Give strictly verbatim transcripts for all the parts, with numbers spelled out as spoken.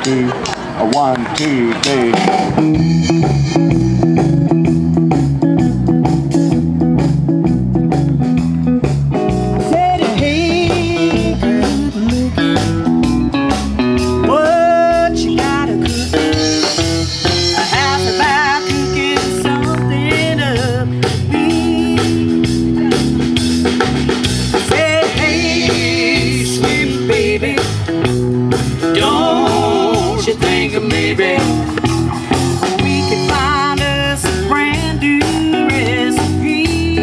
two, a one, two, three. Don't you think maybe we could find us a brand new recipe?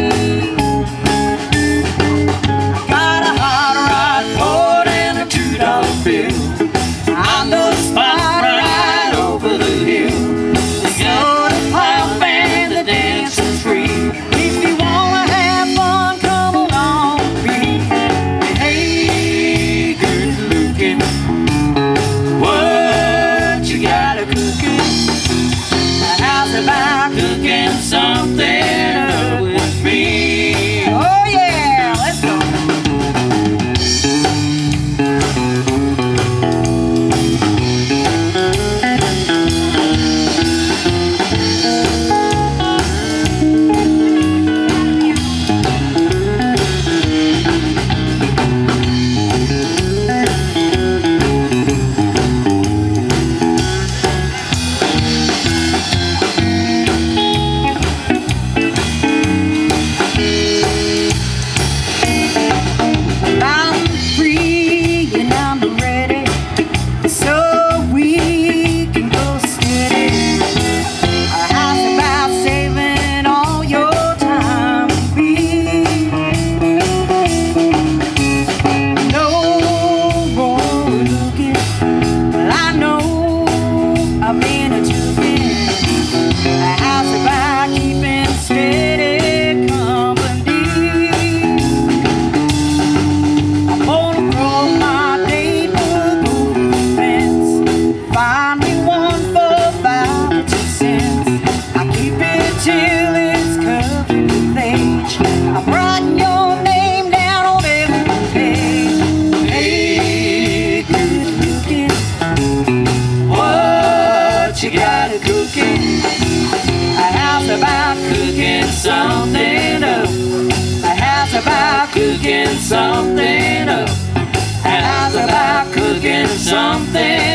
Got a hot rod Ford and a two dollar bill. I know the spot right over the hill. The soda pop and the dance is free. If you wanna have fun, come along with me. Hey, good looking, about cooking something up with me. Oh yeah, let's go. You got a cooking, a house about cooking something up. A house about cooking something up. A house about cooking something